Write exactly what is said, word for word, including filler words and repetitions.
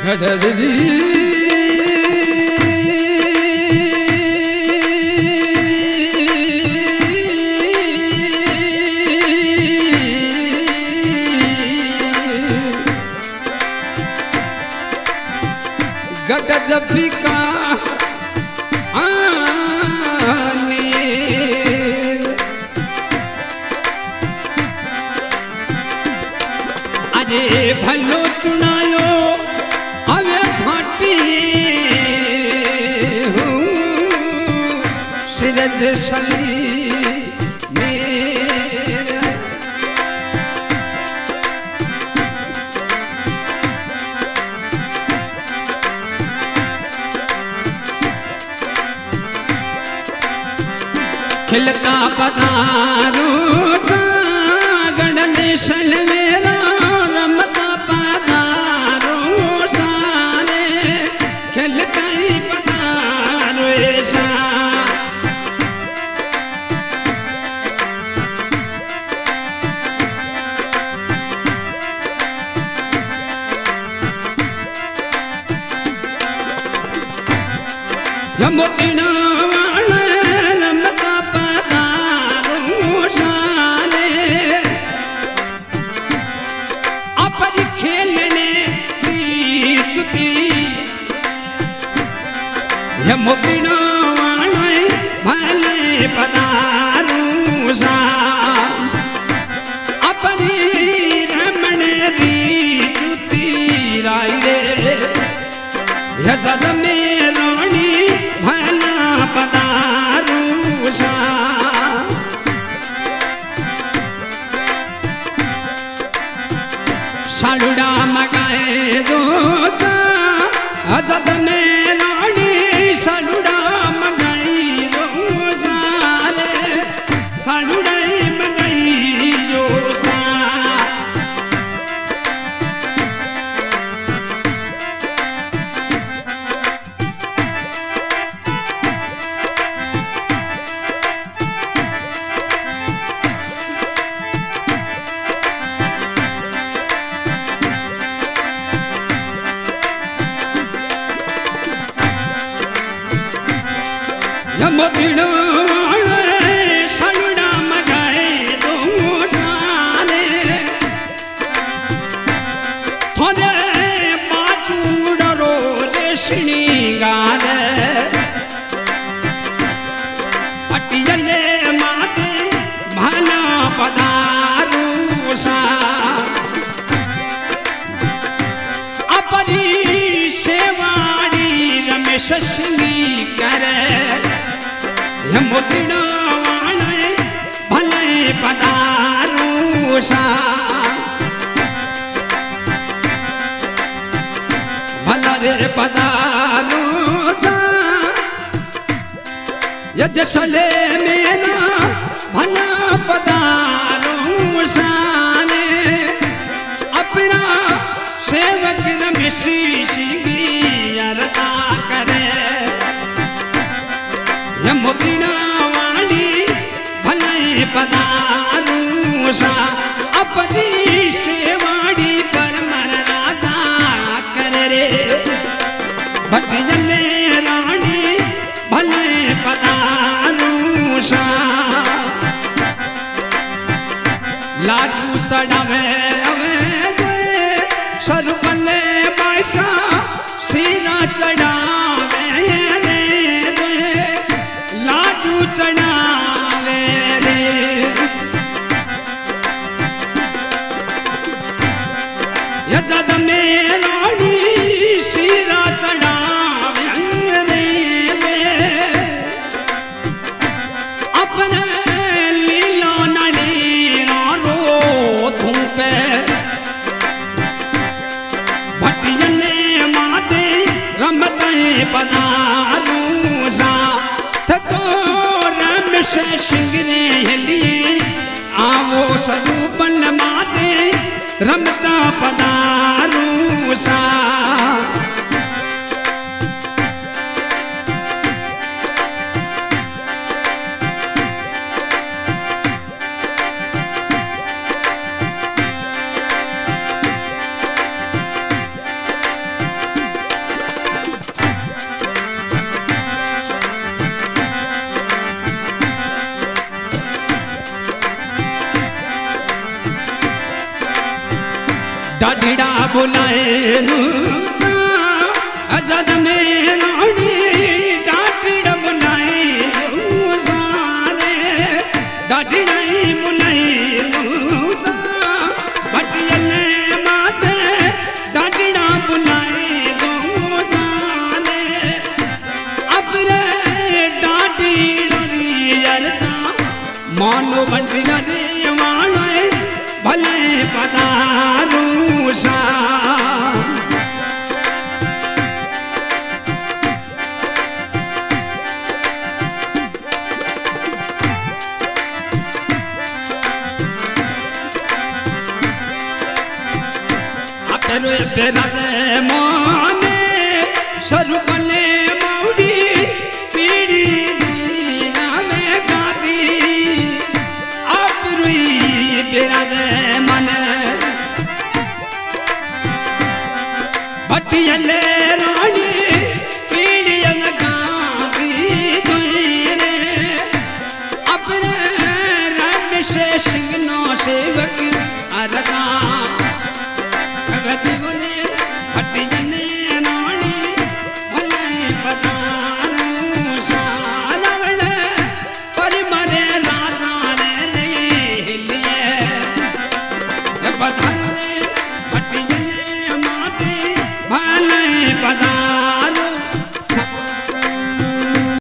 गट जब भी का आने अरे भलो चुनायो अवे भाटी हूँ सिरज शली खिलता पधारू सागण निशन मेरा रमता पधारू सारे खिलता ही पधारू ऐसा यमुना मुकिनो वाणे भले पधारू सा अपनी रमण दी जुती राई रे यजद में रानी भला पधारू सा सालुड़ा मगाए दो सा यजद में रानी सालुड़ा मगाई दो सारे सालुड़ा मगाई दो सा यमुना वाले सालुड़ा मगाए दो सारे थोड़े बाचूड़ो रेशनी गारे पटियले माते भला पधारू सा अपनी सेवाड़ी रमेश सिंगी करे यमुना वाले भले पधारू सा भला रे पधारू सा यजसले मेरा भला पधारू सा ने अपना सेवक रमेश सिंगी अरता करे यमुना वाली भले पधारू सा अपनी सेवाड़ी पर मर राजा कर रे भटियले रानी भले पधारू सा लागू चढ़ावे अवे स्वरूपले पैसा सीना चढ़ावे चढ़ावे रे यजद में रानी सीरा चढ़ावे रे अपने लीला नड़ी रो धूपे भटियले माते रमते पधारू सा थको से शिंगने लिए आवो स्वरूपन माते रमता पधारू सा डाटिड़ा बुलाए रूसा आजाद में रानी डाटिड़ा बुलाए रूसा रे डाटिड़ा ही बुलाए रूसा भटियले माते डाटिड़ा बुलाए रूसा रे अब रे डाटिड़ा री अरसा मानो भटिया रे माने भले पदारूसा तेरे बेराजे माने स्वरूपले मौड़ी पीड़ी दुनिया में गाती आप रुई बेराजे माने भटियले रानी पीड़ी गाती दुनिया अपने रंग से सिंगनो सेवक अरका